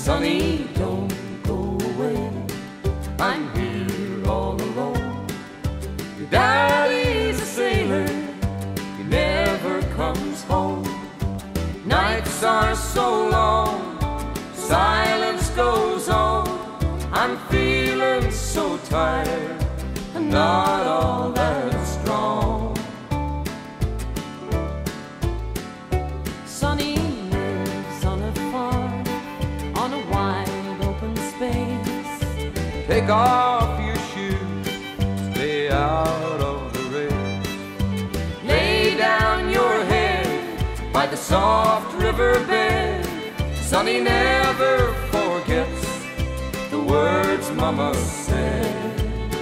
Sonny, don't go away, I'm here all alone. Your daddy's a sailor, he never comes home. Nights are so long, silence goes on. I'm feeling so tired and not all that strong. Sonny lives on a farm, on a wide open space. Take off your shoes, stay out of the rain. Lay down your head by the soft riverbed. Sonny never forgets the words Mama said.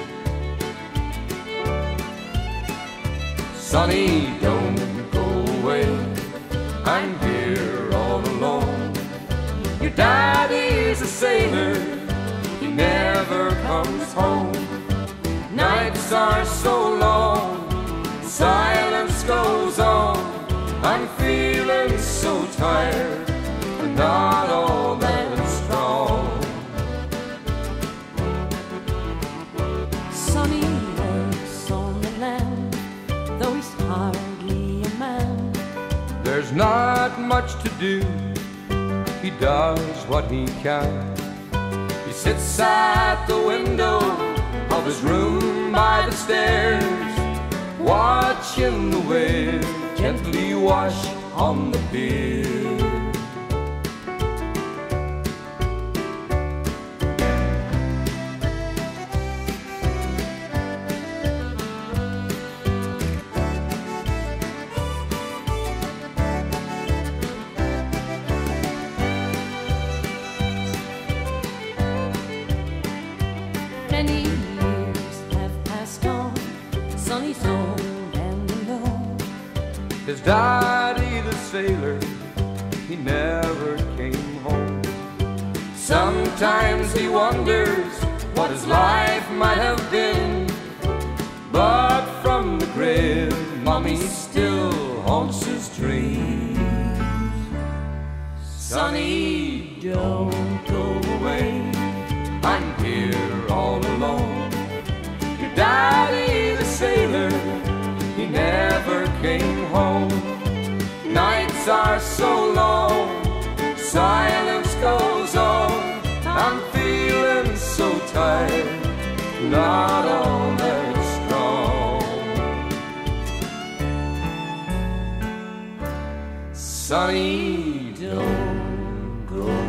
Sonny, don't go away, I'm here all alone. Your daddy's a sailor, he never comes home. Nights are so long, silence goes on. I'm feeling so tired and not all that strong. Sonny works on the land, though he's hardly a man. There's not much to do, he does what he can. He sits at the window of his room by the stairs, watching the wave gently wash on the pier. Many years have passed on, Sonny's old and alone. His daddy, the sailor, he never came home. Sometimes he wonders what his life might have been, but from the grave, Mommy still haunts his dreams. Sonny, don't go away, I'm here all alone. Your daddy, the sailor, he never came home. Nights are so long, silence goes on. I'm feeling so tired, not all that strong. Sonny, don't go